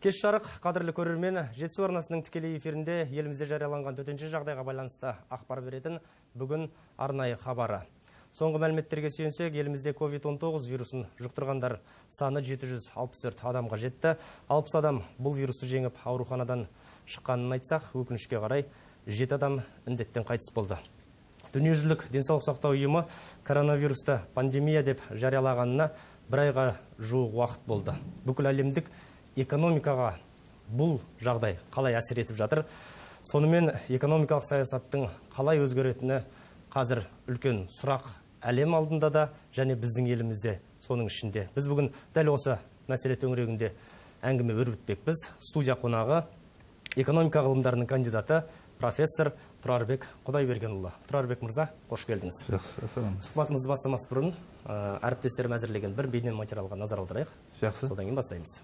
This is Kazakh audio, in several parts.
Кеш жарық, қадірлі көрермен, Жетісу арнасының тікелей эфирінде елімізде жарияланған төтенше жағдайға байланысты ақпар беретін бүгін арнайы хабары. Соңғы мәліметтерге сүйенсек, елімізде COVID-19 вирусын жұқтырғандар саны 764 адамға жетті. 60 адам бұл вирусты жеңіп ауруханадан шыққанын айтсақ, өкінішке қарай 7 адам індеттен қайтыс болды. Дүниежүзілік денсаулық сақтау ұйымы коронавирусты пандемия деп жариялағанына бір айға жуық уақыт болды. Бүкіл әлемдік экономикаға бұл жағдай қалай әсер етіп жатыр? Сонымен экономикалық саясаттың қалай өзгеретіні қазір үлкен сұрақ әлем алдында да және біздің елімізде соның ішінде. Біз бүгін дәл осы мәселе төңірегінде әңгіме өрбітпекпіз. Студия қонағы экономика ғылымдарының кандидаты профессор Тұрарбек Құдайбергенұлы. Тұрарбек мырза, қош келдіңіз. Жақсы, саламатсыз. Сұхбатымызды бастамас бұрын әріптестерім әзірлеген бір бейне материалға назар аударайық. Жақсы. Содан кейін бастаймыз.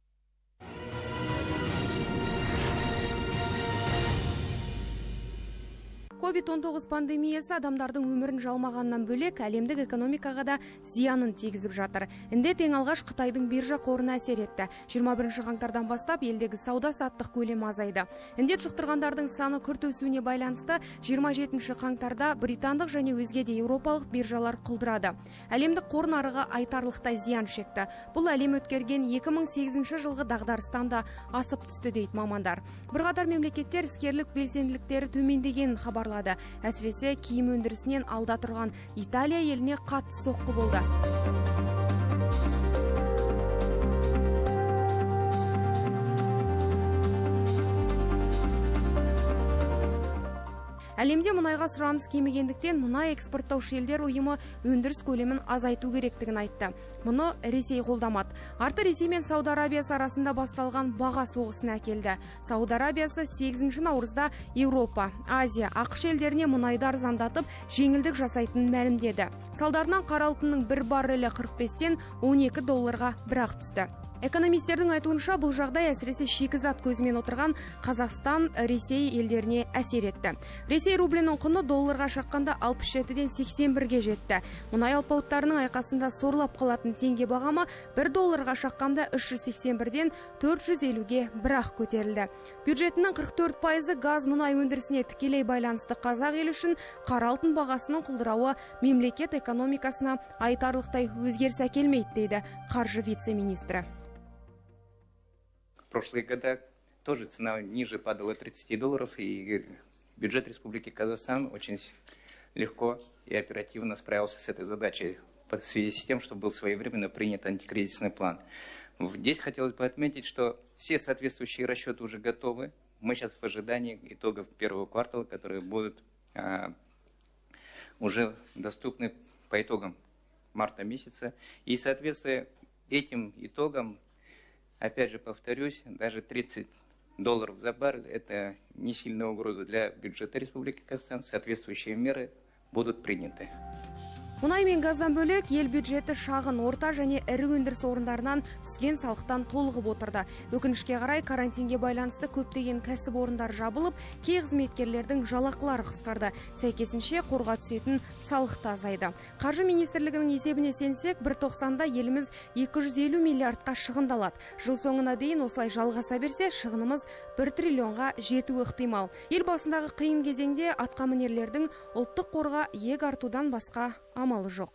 COVID-19 пандемиясы адамдардың өмірін жалмағаннан бөлек әлемдік экономикаға да зиянын тигізіп жатыр. Індет ең алғаш Қытайдың биржа қорына әсер етті. 21 қаңтардан бастап елдегі сауда-саттық көлемі азайды. Індет жұқтырғандардың саны күрт өсуіне байланысты 27 қаңтарда британдық және өзге де еуропалық биржалар құлдырады. Әлемдік қор нарығы айтарлықтай зиян шекті. Бұл әлем өткерген 2008 жылғы дағдарыстан да асып түсті дейді мамандар. Бірқатар мемлекеттер іскерлік белсенділіктері төмендеген хабарлады. Әсіресе киім өндірісінен алда тұрған Италия еліне қатты соққы болды. Әлемде мұнайға сұраныс кемегендіктен мұнай экспорттаушы елдер ұйымы өндіріс көлемін азайту керектігін айтты. Мұны Ресей қолдамады. Арты Ресей мен Сауд Арабиясы арасында басталған баға соғысына әкелді. Сауд Арабиясы 8 наурызда Еуропа, Азия, ақш елдеріне мұнайды арзандатып, жеңілдік жасайтынын мәлімдеді. Салдарынан қара алтынның бір баррелі 45-тен 12 долларға бірақ түсті. Экономистердің айтуынша бұл жағдай әсіресе шикізат көзімен отырған Қазақстан, Ресей елдеріне әсер етті. Ресей рублінің құны долларға шаққанда 67-ден 81-ге жетті. Мұнай алпауыттарының айқасында сорлап қалатын теңге бағамы 1 долларға шаққанда 381-ден 450-ге бірақ көтерілді. Бюджетінің 44% газ мұнай өндірісіне тікелей байланысты қазақ елі үшін қара алтын бағасының құлдырауы мемлекет экономикасына айтарлықтай өзгеріс әкелмейді дейді қаржы вице-министрі. В прошлые года тоже цена ниже падала 30 долларов, и бюджет Республики Казахстан очень легко и оперативно справился с этой задачей в связи с тем, что был своевременно принят антикризисный план. Здесь хотелось бы отметить, что все соответствующие расчеты уже готовы. Мы сейчас в ожидании итогов первого квартала, которые будут уже доступны по итогам марта месяца. И соответственно этим итогам, опять же повторюсь, даже 30 долларов за баррель – это не сильная угроза для бюджета Республики Казахстан. Соответствующие меры будут приняты. Мұнай мен газдан бөлек ел бюджеті шағын, орта және ірі өндіріс орындарынан түскен салықтан толығып отырды. Өкінішке қарай карантинге байланысты көптеген кәсіп орындар жабылып, кей қызметкерлердің жалақылары қысқарды. Сәйкесінше қорға түсетін салық та азайды. Қаржы министрлігінің есебіне сенсек, бір тоқсанда еліміз 250 миллиардқа шығындалады. Жыл соңына дейін осылай жалғаса берсе, шығынымыз 1 триллионға жетуі ықтимал. Ел басындағы қиын кезеңде атқамінерлердің ұлттық қорға иек артудан басқа амалы жоқ.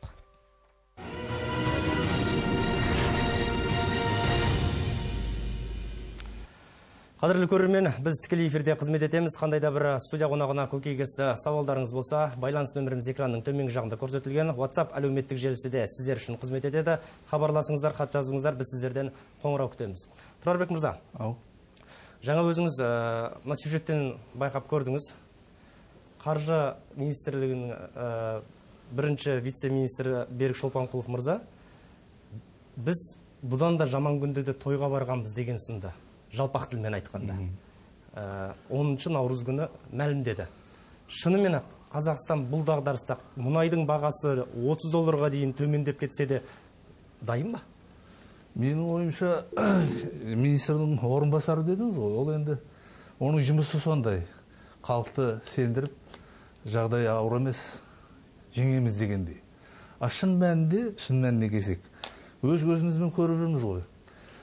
Қадірлі көрермен, біз тікелей эфирде қызмет етеміз. Қандай да бір студия қонағына көкейкесті сауалдарыңыз болса, байланыс нөміріміз экранның төменгі жағында көрсетілген. WhatsApp әлеуметтік желісі де сіздер үшін қызмет етеді. Хабарласыңыздар, хат жазыңыздар, біз сіздерден қоңырау күтеміз. Тұрарбек мырза, жаңа өзіңіз мына сюжеттен байқап көрдіңіз. Қаржы министрлігінің бірінші вице-министрі Берік Шолпанқұлов мырза, біз бұдан да жаман күнде де тойға барғанбыз деген сынды, жалпақ тілмен айтқанда. 10 наурыз күні мәлімдеді. Шынымен Қазақстан бұл дағдарыста мұнайдың бағасы 30 долларға дейін төмендеп кетсе де дайын ба? Менің ойымша, министрдің орынбасары дедіңіз ғой, ол енді оның жұмысы сондай. Халықты сендіріп, жағдай ауыр емес, жеңеміз дегендей. Шын мәнінде келсек, өз көзімізбен көріп жүрміз ғой.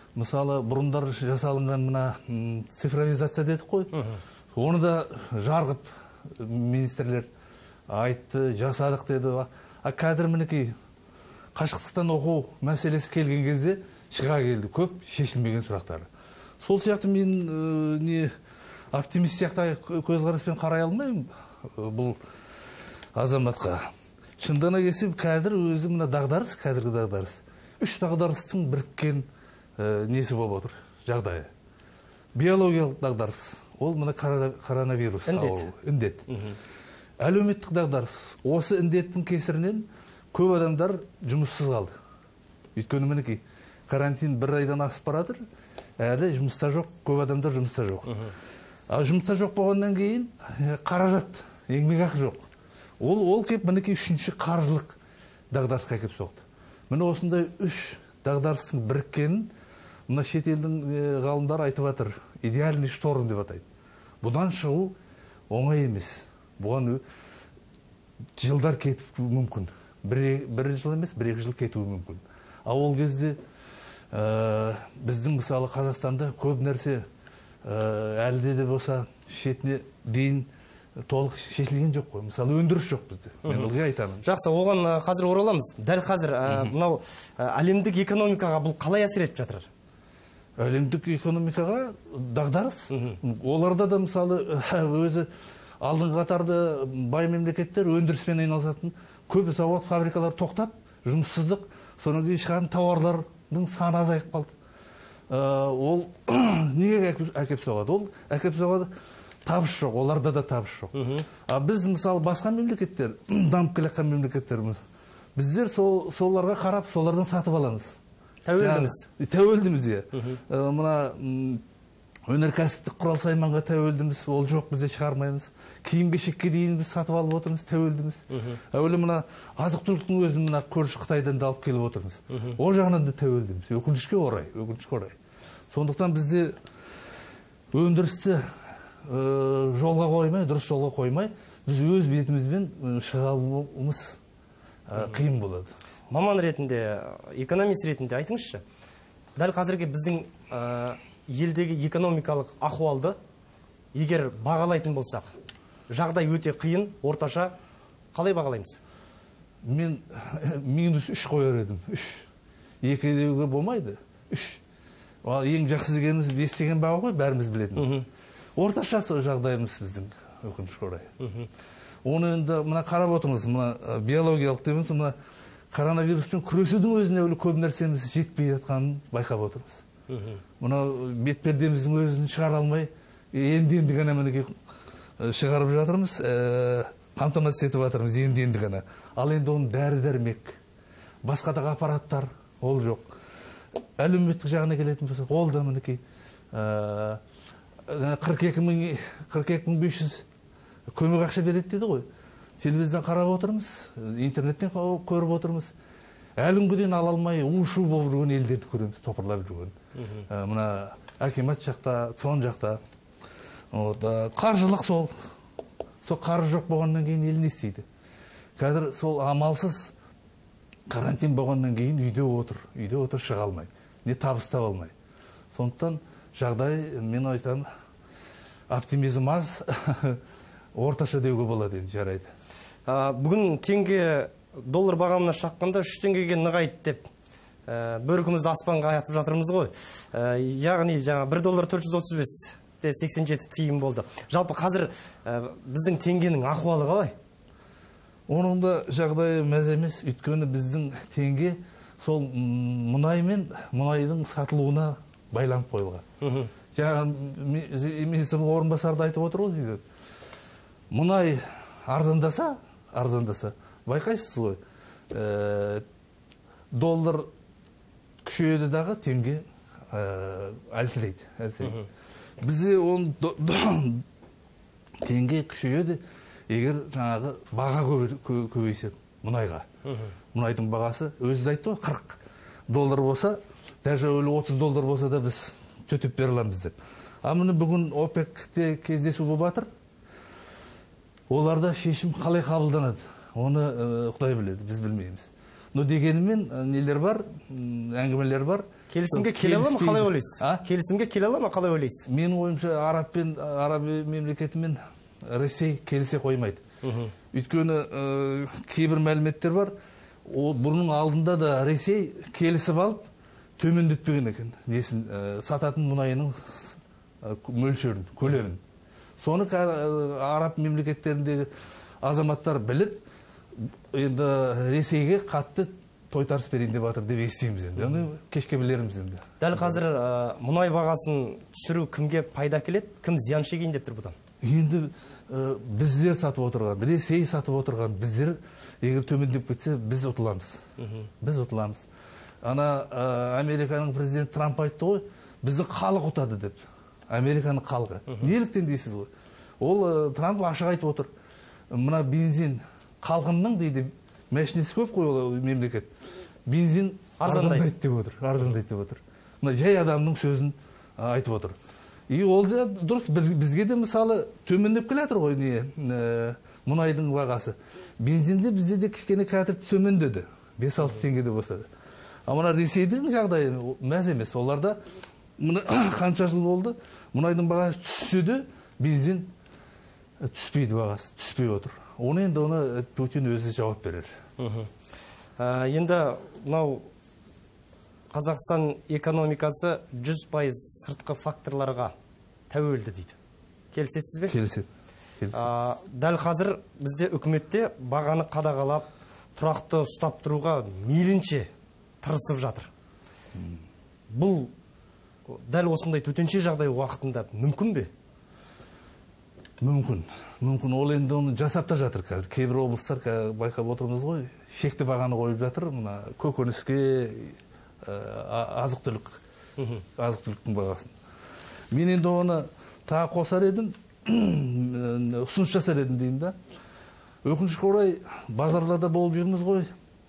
мысалы бұрындар жасалынған мына цифровизация дедік қой, оны да жарғып министрлер айтты, жасадық деді. Қазір мінекей қашықтықтан оқу мәселесі келген кезде шыға келді көп шешілмеген сұрақтары. Сол сияқты мен оптимист сияқты көзқараспен қарай алмаймын бұл азаматқа. Шындана келсем, қазір өзі мына дағдарыс, қазіргі дағдарыс, үш дағдарыстың біріккен несі болып отыр, жағдайы. Биологиялық дағдарыс, ол мына коронавирус, індет. Әлеуметтік дағдарыс, осы індеттің кесірінен көп адамдар жұмыссыз қалды. Өйткені мінекей карантин бір айдан асып барадыр, әлі жұмыста жоқ, көп адамдар жұмыста жоқ. Жұмыста жоқ болғаннан кейін қаражат, еңбекақы жоқ. Ол кеп мінекей үшінші қаржылық дағдарысқа кеп соқты. Міне осындай үш дағдарыстың біріккенін мына шетелдің ғалымдар айтып жатыр, идеальный шторм деп атайды. Бұдан шығу оңай емес. Бұған жылдар кетіп мүмкін. Бір жыл емес, бір-екі жыл кетуі мүмкін. Ол кезде біздің мысалы Қазақстанда көп нәрсе әлде де болса шетіне дейін толық шешілген жоқ қой. Мысалы өндіріс жоқ бізде. Мен ылғи айтамын. Жақсы, оған қазір ораламыз. Дәл қазір мынау әлемдік экономикаға бұл қалай әсер етіп жатыр? Әлемдік экономикаға дағдарыс. Оларда да мысалы өзі алдыңғы қатарды бай мемлекеттер өндіріспен айналысатын көп завод, фабрикалар тоқтап, жұмыссыздық, содан кейін шығатын тауарлардың саны азайып қалды. Ол неге әкеп соғады? Ол әкеп соғады, табыс жоқ, оларда да табыс жоқ. Біз мысалы басқа мемлекеттер, дамып келе жатқан мемлекеттеріміз, біздер соларға қарап, солардан сатып аламыз. Тәуелдіміз, иә. Мына өнеркәсіптік құрал сайманға тәуелдіміз, ол жоқ, бізде шығармаймыз. Киім-кешекке дейін біз сатып алып отырмыз, тәуелдіміз. Әуелі мына азық-түліктің өзін мына көрші Қытайдан да алып келіп отырмыз. Ол жағынан да тәуелдіміз. Өкінішке орай. Сондықтан бізде өндірісті жолға қоймай, дұрыс жолға қоймай, біз өз бетімізбен шыға алуымыз қиын болады. Маман ретінде, экономист ретінде айтыңызшы, дәл қазіргі біздің елдегі экономикалық ахуалды егер бағалайтын болсақ, жағдай өте қиын, орташа қалай бағалаймыз? Мен -3 қойар едім. 2 деуге болмайды. 3. Ең жақсы дегеніміз естіген баға ғой, бәріміз білетін. Орташа жағдайымыз біздің, өкінішке орай. Оны енді мына қарап отырмыз, мына биологиялық дейміз, мына коронавируспен күресудің өзіне көп нәрсеміз жетпей жатқанын байқап отырмыз. Мына бетпердеміздің өзін шығара алмай, енді ғана мінекей шығарып жатырмыз, қамтамасыз етіп жатырмыз, енді ғана. Ал енді оның дәрі-дәрмек, басқадағы аппараттар, ол жоқ. Әлеуметтік жағына келетін болсақ, ол да мінекей 42.500 көмек ақша береді деді ғой. Телевизордан қарап отырмыз, интернеттен көріп отырмыз. Әлі күнге дейін ала алмай, у-шу болып жүрген елдерді көреміз, топырлап жүрген. Мына акимат жақта, сон жақта. Қаржылық сол қаржы жоқ болғаннан кейін ел не істейді? Қазір сол амалсыз карантин болғаннан кейін үйде отыр шыға алмай, не табыс таба алмай. Сондықтан жағдай, мен айтам, оптимизм аз, орташа деуге болады енді, жарайды. Бүгін теңге доллар бағамына шаққанда 3 теңгеге нығайды деп бөркімізді аспанға атып жатырмыз ғой. Яғни жаңа 1 доллар 435,87 тиын болды. Жалпы қазір біздің теңгенің ахуалы қалай? Оның да жағдайы мәз емес, өйткені біздің теңге сол мұнай мен мұнайдың сатылуына байланып қойылған. Жаңа министрдің орынбасары айтып отыр ғой, мұнай арзандаса, байқайсыз ғой, доллар күшейеді дағы, теңге әлсірейді. Бізде теңге күшейеді, егер жаңағы баға көбейсе мұнайға. Мұнайдың бағасы өзі айтты ғой, 40 доллар болса, даже $30 болса да біз төтеп бере аламыз деп. Міне бүгін ОПЕК-те кездесу болып жатыр. Оларда шешім қалай қабылданады? Оны Құдай біледі, біз білмейміз. Но дегенмен нелер бар, әңгімелер бар. Келісімге келе ала ма, қалай ойлайсыз? Келісімге келе ала ма, қалай ойлайсыз? Менің ойымша араб мемлекетімен Ресей келісе қоймайды. Өйткені кейбір мәліметтер бар, бұның алдында да Ресей келісіп алып төмендетпеген екен. Несін сататын мұнайының мөлшерін, көлемін. Соны араб мемлекеттеріндегі азаматтар біліп, енді Ресейге қатты тойтарыс берейін деп жатыр деп естиміз енді. Оны кешке білерміз енді. Дәл қазір мұнай бағасын түсіру кімге пайда келеді, кім зиян шегейін деп тұр бұдан? Енді біздер сатып отырған, Ресей сатып отырған, біздер егер төмендеп кетсе, біз ұтыламыз. Біз ұтыламыз. Ана Американың президенті Трамп айтты ғой, бізді халық ұтады деп. Американың халқы. Неліктен дейсіз ғой? Ол Трамп ашық айтып отыр. Мына бензин халқымның дейді, мәшінесі көп қой ол мемлекет. Бензин арзандайды деп отыр. Арзандайды деп отыр. Мына жай адамның сөзін айтып отыр. И ол дұрыс, бізге де мысалы төмендеп келатыр ғой мұнайдың бағасы. Бензинде бізде де кішкене қазір төмендеді. 5-6 теңгеде болса да. А мына Ресейдің жағдайы мәз емес. Оларда қанша жыл болды, мұнайдың бағасы түссе де бензин түспейді, бағасы түспей отыр. Оны енді Путин өзі жауап берер. Енді мынау Қазақстан экономикасы 100% сыртқы факторларға тәуелді дейді. Келісесіз бе? Келіседі. Дәл қазір бізде үкіметте бағаны қадағалап, тұрақты ұстап тұруға мейлінше тырысып жатыр. Бұл дәл осындай төтенше жағдай уақытында мүмкін бе? Мүмкін. Ол енді оны жасап та жатыр қазір. Кейбір облыстар байқап отырмыз ғой, шекті бағаны қойып жатыр. Мына көкөніске, азық-түліктің бағасын. Мен енді оны тағы қосар едім, ұсыныс жасар едім дейін да. Өкінішке орай базарларда болып жүрміз ғой.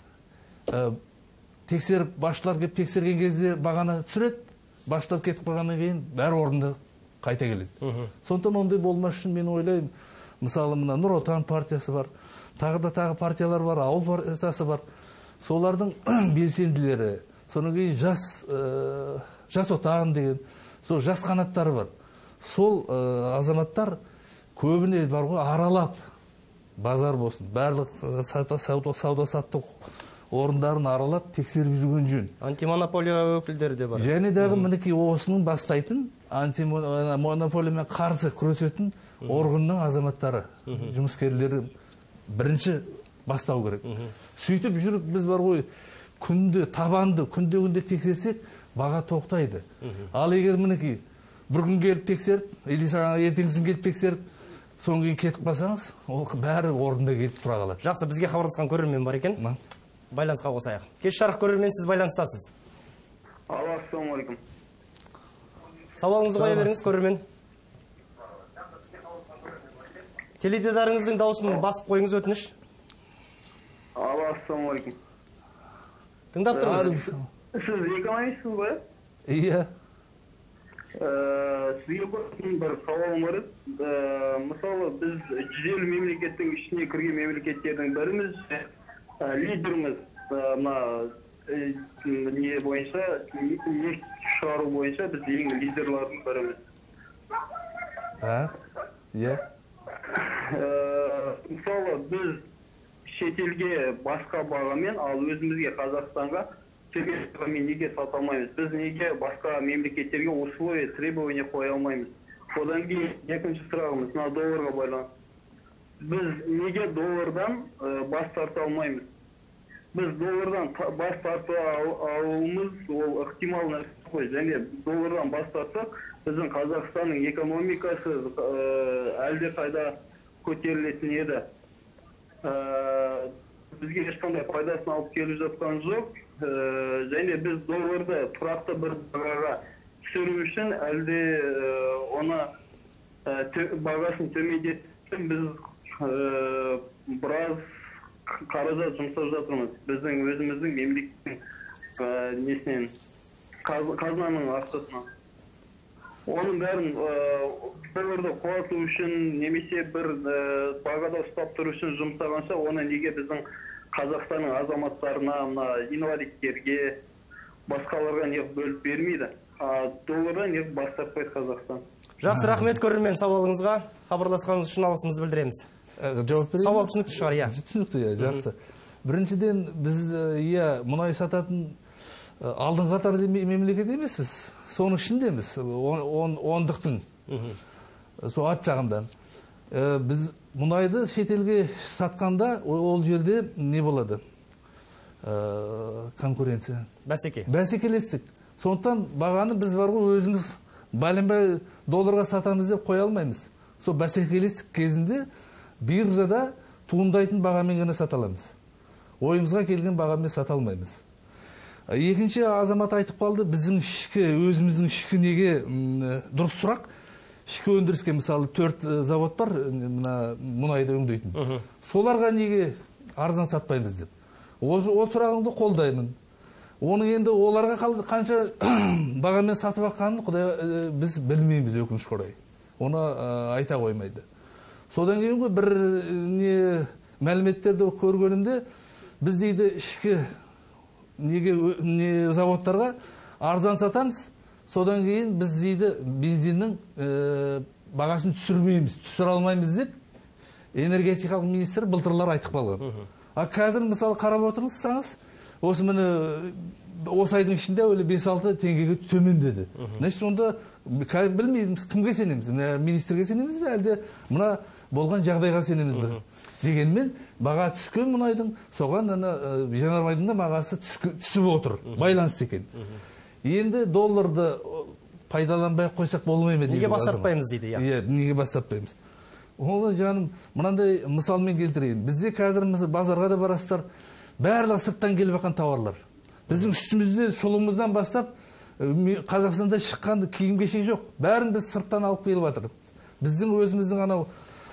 Тексеріп, басшылар келіп тексерген кезде бағаны түсіреді, басшылар кетіп қалғаннан кейін бәрі орында қайта келеді. Сондықтан ондай болмас үшін мен ойлаймын, мысалы мына Нұр Отан партиясы бар, тағы партиялар бар, ауыл партиясы бар. Солардың белсенділері, содан кейін жас отан деген, сол жас қанаттары бар. Сол азаматтар көбіне бар ғой, аралап, базар болсын, барлық сауда-саттық орындарын аралап, тексеріп жүрген жөн. Антимонополия өкілдері де бар. Және дағы мінекей осының бастайтын, антимонополиямен қарсы күресетін органның азаматтары, жұмыскерлері бірінші бастау керек. Сөйтіп жүріп, біз бар ғой, күнде тексерсек, баға тоқтайды. Ал егер мінекей бір күн келіп тексеріп, или ертеңгісін келіп тексеріп, соң кейін кетіп қалсаңыз, ол бәрі орында келіп тұра қалады. Жақсы, бізге хабарласқан көрермен бар екен. Байланысқа қосайық. Кеш жарық көрермен, сіз байланыстасыз. Ассалаумағалейкум. Сауалыңызды қоя беріңіз, көрермен. Теледидарыңыздың дауысын басып қойыңыз, өтініш. Ассалаумағалейкум. Тыңдап тұрмыз. Сіз экономистсіз ғой? Иә. Сізге бір сауалым бар. Мысалы, біз 150 мемлекеттің ішіне кірген мемлекеттердің біріміз, лидеріміз, не бойынша, нефть шығару бойынша біз ең лидерлардың біріміз. Иә. Мысалы, біз шетелге басқа бағамен, ал өзімізге Қазақстанға төмен бағамен неге сата алмаймыз? Біз неге басқа мемлекеттерге условия, требования қоя алмаймыз? Одан кейін екінші сұрағымыз, мына долларға байланысты. Біз неге доллардан бас тарта алмаймыз? Біз доллардан бас тарта алуымыз ол ықтимал нәрсе ғой. Және доллардан бас тартсақ, біздің Қазақстанның экономикасы әлде қайда көтерілетін еді. Бізге ешқандай пайдасын алып келіп жатқан жоқ. Және біз долларды тұрақты бір бағаға түсіру үшін әлде оны бағасын төмендетіп біз біраз қаражат жұмсап жатырмыз. Біздің өзіміздің мемлекеттің несінен, қазынаның ақшасынан. Оның бәрін долларды қуату үшін немесе бір бағада ұстап тұру үшін жұмсағанша, оны неге біздің Қазақстанның азаматтарына, мына инвалидтерге, басқаларға неғып бөліп бермейді. Долларда неғып бас тартпайды Қазақстан. Жақсы, рахмет көрермен сауалыңызға. Хабарласқаныңыз үшін алғысымызды білдіреміз. Жауап берейін? Сауал түсінікті шығар, иә. Түсінікті, жақсы. Біріншіден біз мұнай сататын алдыңғы қатарлы мемлекет емеспіз. Соның ішіндеміз, ондықтың. Сол ат жағында. Біз мұнайды шетелге сатқанда ол жерде не болады? Конкуренция. Бәсекелестік. Сондықтан бағаны біз барғы өзіміз бәленбай долларға сатамыз деп қоя алмаймыз. Сол бәсекелестік кезінде биржада туындайтын бағамен ғана сата аламыз. Ойымызға келген бағамен сата алмаймыз. Екінші азамат айтып қалды, біздің өзіміздің ішкі неге дұрыс сұрақ. Ішкі өндіріске мысалы 4 завод бар, мұнайды өңдейтін. Соларға неге арзан сатпаймыз деп. Ол сұрағыңды қолдаймын. Оның енді оларға қанша бағамен сатып аққанын біз білмейміз, өкінішке орай. Оны айта қоймайды. Содан кейін бір мәліметтерді көргенімде, біз дейді ішкі заводтарға арзан сатамыз, содан кейін біз дейді бензиннің бағасын түсіре алмаймыз деп энергетикалық министр былтырлар айтып қалған. Қазір мысалы қарап отырсаңыз, осы айдың ішінде 5-6 теңгеге төмендеді. Значит, онда білмейміз, кімге сенеміз? Министрге сенеміз бе, әлде мұна болған жағдайға сенеміз бе? Дегенмен, баға түскен мұнайдың, соған жанармайдың да бағасы түсіп отыр, байланысты екен. Енді долларды пайдаланбай қойсақ болмай ма? Неге бастатпаймыз дейді? Иә, неге бастатпаймыз? Ол жаным, мынандай мысалмен келтірейін. Бізде қазір базарға да барасыздар, барлығы сырттан келіп жатқан тауарлар. Біздің үстімізде сұлымыздан бастап Қазақстанда шыққан киім кешек жоқ. Бәрін біз сырттан алып келіп жатырмыз. Біздің өзіміздің анау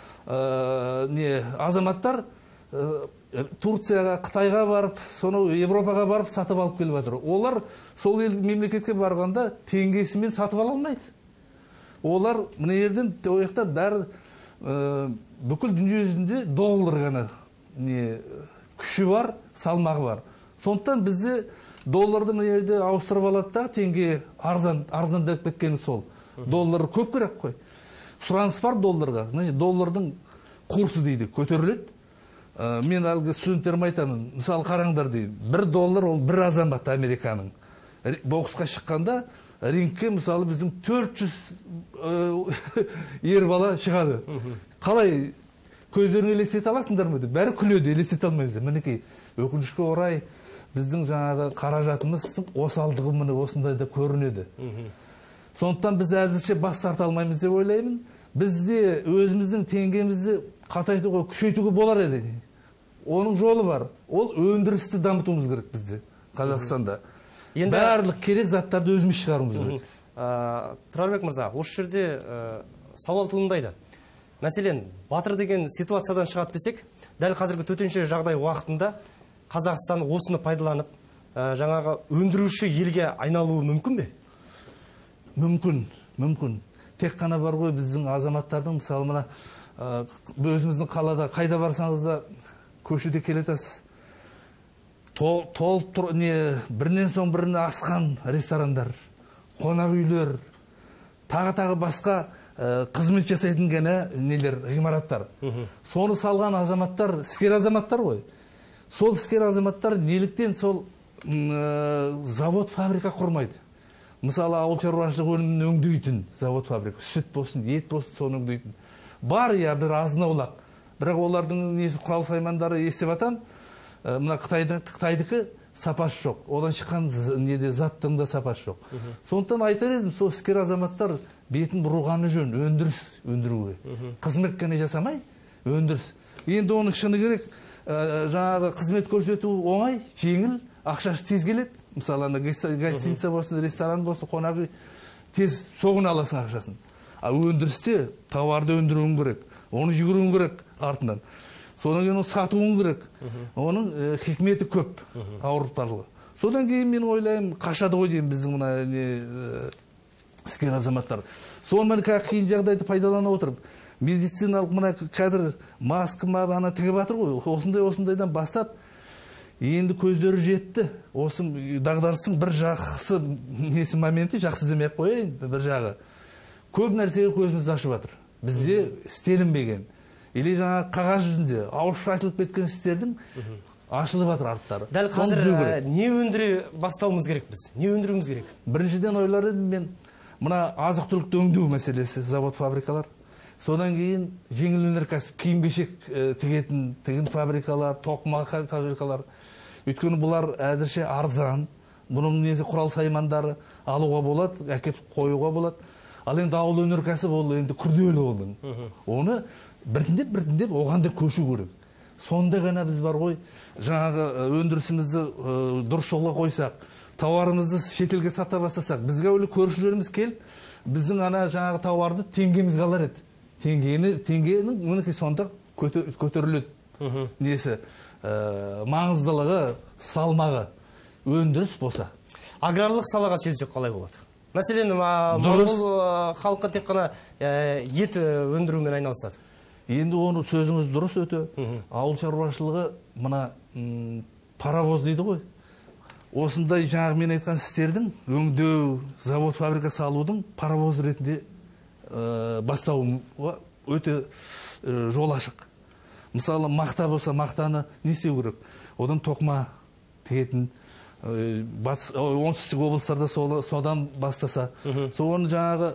азаматтар Турцияға, Қытайға барып, соны Европаға барып сатып алып келіп жатыр. Олар сол мемлекетке барғанда теңгесімен сатып ала алмайды. Олар мына жерден ояқта бәрі бүкіл дүние жүзінде доллар ғана күші бар, салмағы бар. Сондықтан бізде долларды мына жерде ауыстырып алады да, теңге арзандап кеткені сол. Доллар көп керек қой. Сұраныс бар долларға. Доллардың курсы дейді, көтеріледі. Мен әлгі студенттерім айтамын, мысалы қараңдар дейін, $1 ол бір азамат Американың. Боксқа шыққанда рингке мысалы біздің 400 ер бала шығады. Қалай көздерін елестете аласыңдар ма? Бәрі күледі, елестете алмаймыз. Мінекей, өкінішке орай біздің жаңағы қаражатымыз осалдығы міне осындайда көрінеді. Сондықтан біз әзірше бас тарта алмаймыз деп ойлаймын. Бізде өзіміздің теңгемізді қатайтуға, күшейтуге болар еді. Оның жолы бар. Ол өндірісті дамытуымыз керек бізде, Қазақстанда. Барлық керек заттарды өзіміз шығаруымыз керек. Тұрарбек мырза, осы жерде сауал туындайды. Мәселен, Батыр деген ситуациядан шығады десек, дәл қазіргі төтенше жағдай уақытында Қазақстан осыны пайдаланып, жаңағы өндіруші елге айналуы мүмкін бе? Мүмкін. Тек қана бар ғой біздің азаматтардың, мысалы мына өзіміздің қалада қайда барсаңыз да көшеде келетасыз. Толып тұр, бірінен соң біріне асқан ресторандар, қонақ үйлер, тағы басқа қызмет жасайтын ғимараттар. Соны салған азаматтар, іскер азаматтар ғой. Сол іскер азаматтар неліктен сол завод, фабрика құрмайды? Мысалы, ауыл шаруашылық өнімін өңдейтін завод, фабрика, сүт болсын, ет болсын, соны өңдейтін. Бар бір азын аулақ. Бірақ олардың құрал саймандары естіп атам, мына Қытайдікі сапасы жоқ. Одан шыққан заттың да сапасы жоқ. Сондықтан айтар едім, сол іскер азаматтар бетін бұрғаны жөн, өндіруге. Қызмет қана жасамай, өндіріс. Енді оның шыны керек, жаңағы қызмет көрсету оңай, жеңіл, ақшасы тез келеді. Мысалы, гостиница болсын, ресторан болсын, қонақ үй, тез соғын аласың ақшасын. Өндірісте тауарды өндіруің керек, оны жүгіруің керек артынан. Содан кейін оны сатуың керек. Оның хикметі көп, ауыртпарлығы. Содан кейін мен ойлаймын, қашады ғой деймін біздің мына іскер азаматтар. Сонымен қиын жағдайды пайдалана отырып, медициналық мына қазір маска ана тігіп жатыр ғой, осындайдан бастап Енді көздері жетті. Осы дағдарыстың бір жақсы несі моменті, жақсы демей қояйын, бір жағы. Көп нәрсеге көзімізді ашып жатыр. Бізде істелінбеген. Или жаңа қағаз жүзінде ауызша айтылып кеткен істердің ашылып жатыр арттары. Дәл қазір не өндіре бастауымыз керек біз? Не өндіруіміз керек? Біріншіден ойлар едім мен, мына азық-түлікті өңдеу мәселесі, завод-фабрикалар. Содан кейін жеңіл өнеркәсіп, киім-кешек тігін фабрикалар, тоқыма фабрикалар. Өйткені бұлар әзірше арзан, бұның несі құрал-саймандары алуға болады, әкеп қоюға болады. Ал енді ауыл өнеркәсіп ол енді күрделі оның. Оны біртіндеп оған да көшу керек. Сонда ғана біз бар ғой, жаңағы өндірісімізді дұрыс жолға қойсақ, тауарымызды шетелге сата бастасақ, бізге өлі көршілеріміз келіп, біздің ана жаңағы тауарды теңгеміз қалар еді. Теңгенің мінекей сонда көтеріледі. Несі? Маңыздылығы, салмағы, өндіріс болса. Аграрлық салаға сөйлесек қалай болады? Мәселен, халқы тек қана ет өндірумен айналысады. Енді оны сөзіңіз дұрыс өте. Ауыл шаруашылығы мына паровоз дейді ғой. Осындай жаңағы мен айтқан істердің өңдеу, завод, фабрика салудың паровоз ретінде бастауы өте жол ашық. Мысалы, мақта болса, мақтаны не істеу керек? Одан тоқыма тігетін, оңтүстік облыстарда содан бастаса. Соны жаңағы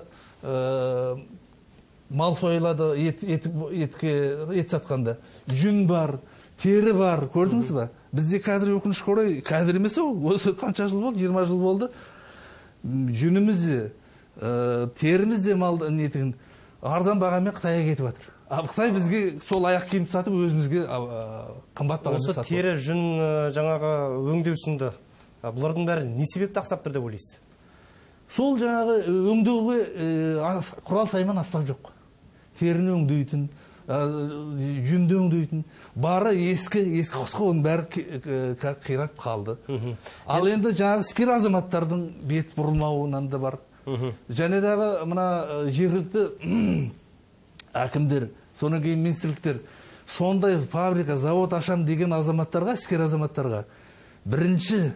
мал сойылады, ет сатқанда. Жүн бар, тері бар, көрдіңіз ба? Бізде қазір өкінішке орай, қазір емес осы қанша жыл болды, 20 жыл болды. Жүніміз де, теріміз де мал нетігін арзан бағамен Қытайға кетіп жатыр. Қытай бізге сол аяқ киім сатып, өзімізге қымбат бағамен сатып. Осы тері, жүн жаңағы өңдеу сынды, бұлардың бәрі не себепті ақсап тұр деп ойлайсыз? Сол жаңағы өңдеуге құрал сайман аспап жоқ. Теріні өңдейтін, жүнді өңдейтін, бары ескі құсқы, оның бәрі қирап қалды. Ал енді жаңағы іскер азаматтардың бет бұрылмауынан да бар. Және дағы мына жергілікті әкімдер, содан кейін министрліктер, сондай фабрика, завод ашам деген азаматтарға, іскер азаматтарға бірінші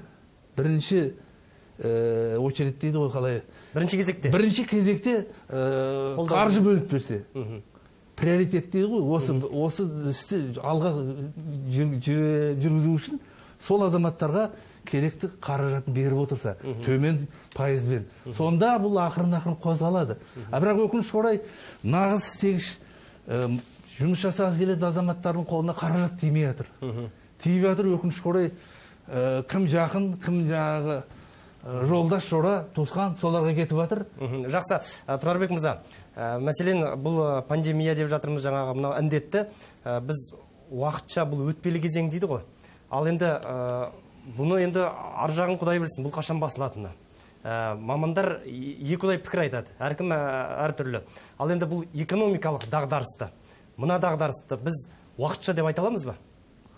очередь дейді ғой, қалай? Бірінші кезекте қаржы бөліп берсе. Приоритет дейді ғой, осы істі алға жүргізу үшін сол азаматтарға керекті қаражатын беріп отырса, төмен пайызбен. Сонда бұл ақырын қозғалады. Бірақ өкінішке орай, нағыз істегіш жұмыс жасағысы келетін азаматтардың қолына қаражат тимей жатыр. Тиіп жатыр, өкінішке орай, кім жақын, кім жаңағы жолдас, жора, туысқан, соларға кетіп жатыр. Жақсы, Тұрарбек мырза, мәселен бұл пандемия деп жатырмыз, жаңағы мына індетті біз уақытша бұл өтпелі кезең дейді ғой. Ал енді бұны енді ар жағын Құдай білсін, бұл қашан басылатыны. Мамандар екіұдай пікір айтады, әркім әртүрлі. Ал енді бұл экономикалық дағдарысты, мына дағдарысты біз уақытша деп айта аламыз ба?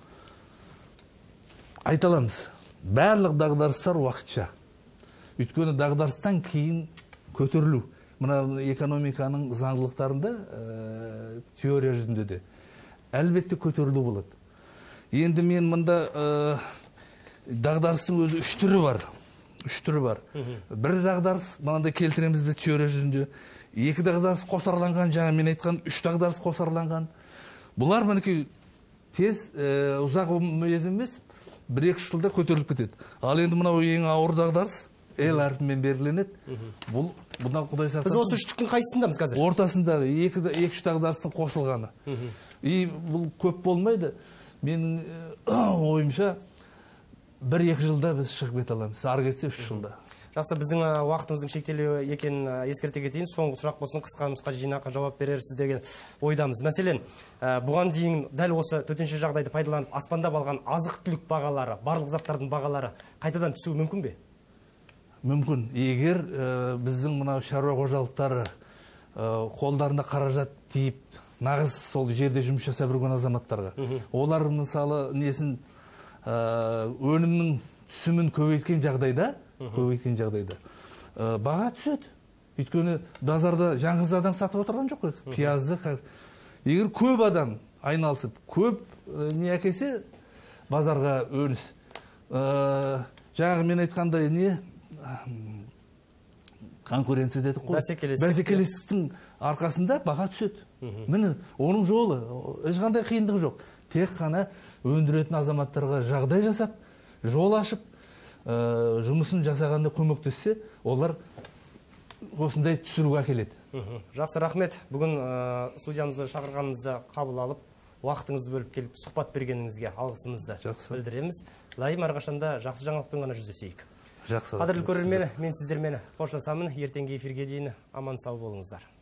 Айта аламыз. Барлық дағдарыстар уақытша. Өйткені дағдарыстан кейін көтерілу. Мына экономиканың заңдылықтарында теория жүзінде де әлбетте көтерілу болады. Енді мен мұнда дағдарыстың өзі үш түрі бар. Бір дағдарыс, мынандай келтіреміз біз теория жүзінде. Екі дағдарыс қосарланған, жаңа мен айтқан үш дағдарыс қосарланған. Бұлар мінекей тез, ұзақ мерзім емес, 1-2 жылда көтеріліп кетеді. Ал енді мынау ең ауыр дағдарыс, L әрпімен белгіленеді. Бұдан Құдай сақтасын. Біз осы үштіктің қайсысындамыз қазір? Ортасындағы 2-3 дағдарыстың қосылғаны. Бұл көп болмайды. Менің ойымша 1-2 жылда біз шығып кете аламыз. Ары кетсе 3 жылда. Жақсы, біздің уақытымыздың шектелуі екенін ескерте кетейін. Соңғы сұрақ болсын, қысқа нұсқа жинаққа жауап берерсіз деген ойдамыз. Мәселен, бұған дейін дәл осы төтенше жағдайды пайдаланып аспандап алған азық-түлік бағалары, барлық заттардың бағалары қайтадан түсуі мүмкін бе? Мүмкін. Егер біздің мынау шаруа қожалықтары қолдарында қаражат тиіп, нағыз сол жерде жұмыс жасап жүрген азаматтарға, олар мысалы несін өнімнің түсімін көбейткен жағдайда баға түседі. Өйткені базарда жаңғыз адам сатып отырған жоқ қой, пиязды. Егер көп адам айналысып, көп не әкелсе базарға өніс, жаңағы мен айтқандай не конкуренция дедік қой. Бәсекелестіктің арқасында баға түседі. Міне, оның жолы ешқандай қиындығы жоқ. Тек қана өндіретін азаматтарға жағдай жасап, жол ашып, жұмысын жасағанда көмектессе, олар осындай түсіруге әкеледі. Жақсы, рахмет. Бүгін студиямызға шақырғанымызды қабыл алып, уақытыңызды бөліп келіп сұхбат бергеніңізге алғысымызды білдіреміз. Лайым әрқашанда жақсы жаңалықпен ғана жүздесейік. Жақсы. Қадірлі көрермен, мен сіздермен қоштасамын. Ертеңгі эфирге дейін аман сау болыңыздар.